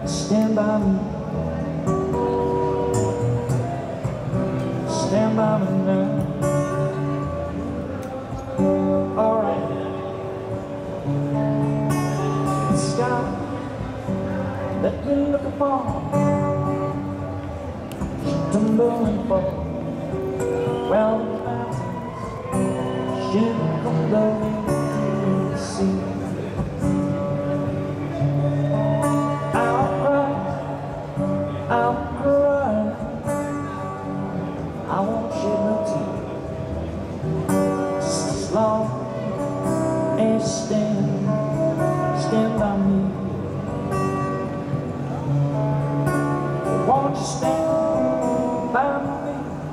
Stand by me. Stand by me now. Alright. The sky that we look upon, tumble and fall. Well, the mountains should come blowing to the sea. I'll cry, I won't shed no tears, just as long as you stand by me. Won't you stand by me?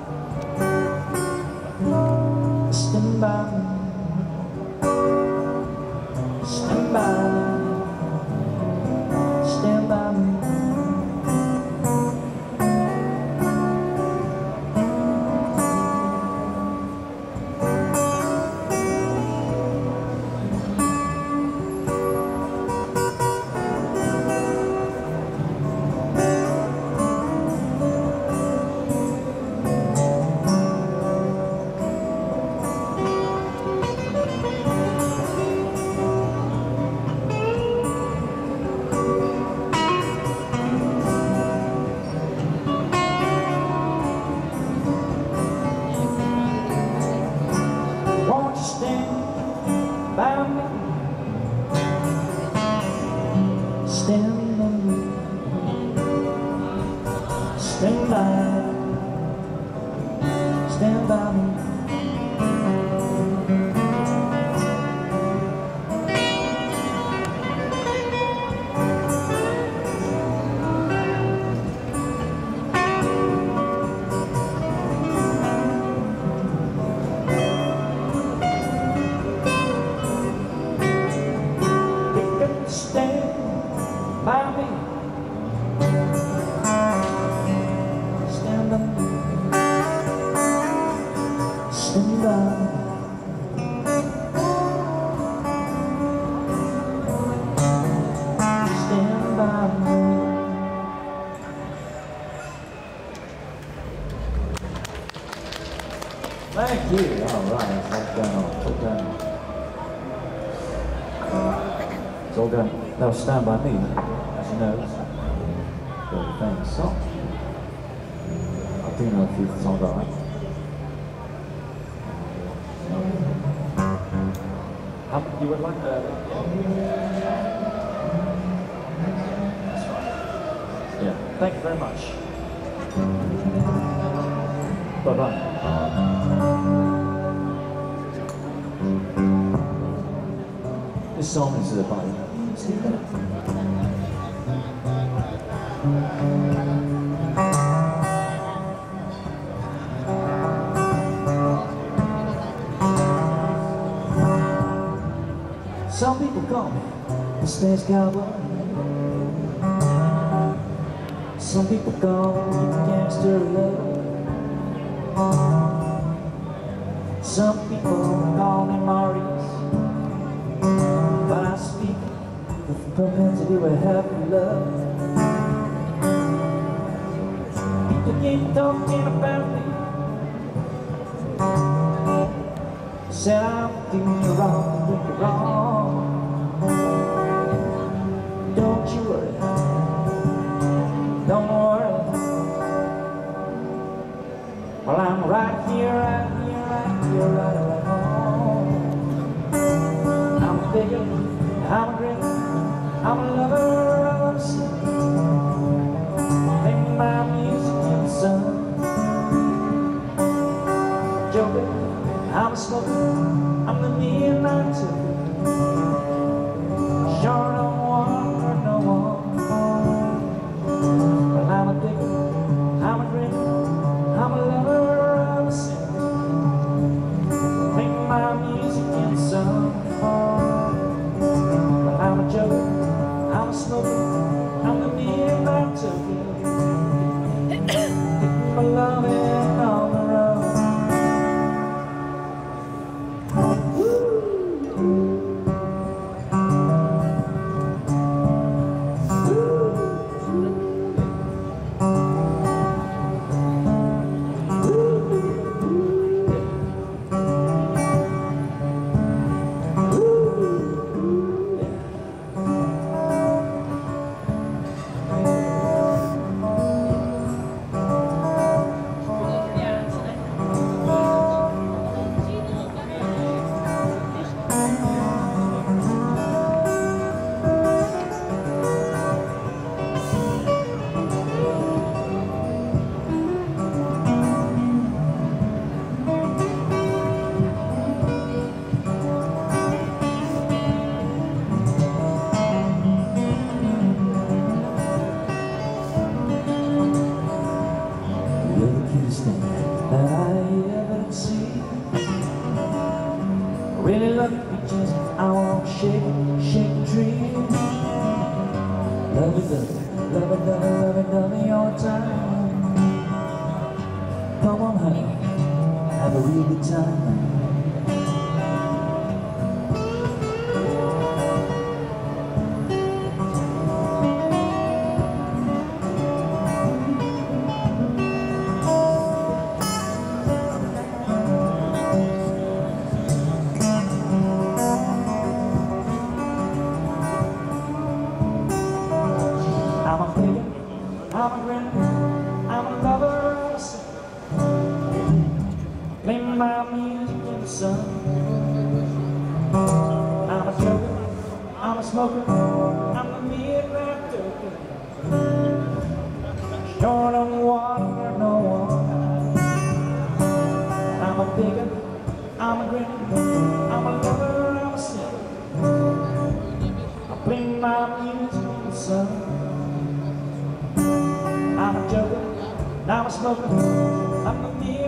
Stand by me. Stand by me. Stand by me. Stand by me. Stand by. Stand by me. Stand by me. Stand by me. Stand by me. Stand by me. Thank you. All right, it's all done. It's all done. That was Stand By Me, as you know. Very famous song. I do know a few songs I like. You would like that? That's right. Yeah. Thank you very much. Bye-bye. This song is about Steve Bennett. Some people call me the Space Cowboy. Some people call me Gangster Love. Some people call me Maurice, but I speak with the propensity we have for love. People keep talking about me, said I'm doing you wrong, doing you wrong. Don't you worry, don't worry. Well, I'm right here, right here, right here, right home. I'm a bigger, I'm a great, I'm a lover of sin. Play my music in the sun. Joker, I'm a smoker, I'm the midnight took. Sure don't want hurt no one. But I'm a digger, I'm a drinker, I'm a lover of sin. Play my music in the sun. But I'm a joker, I'm a shake the tree. Love it, love it, love it, love it, love it all the time. Come on, honey, have a real good time. I'm a player, I'm a grinner, I'm a lover of sin. Play my music in the sun. I'm a joker, I'm a smoker, I'm a midnight toker. Sure don't want no one. I'm a picker, I'm a grinner, I'm a lover of sin. I play my music in the sun. I'm a joker, I'm a smoker, I'm a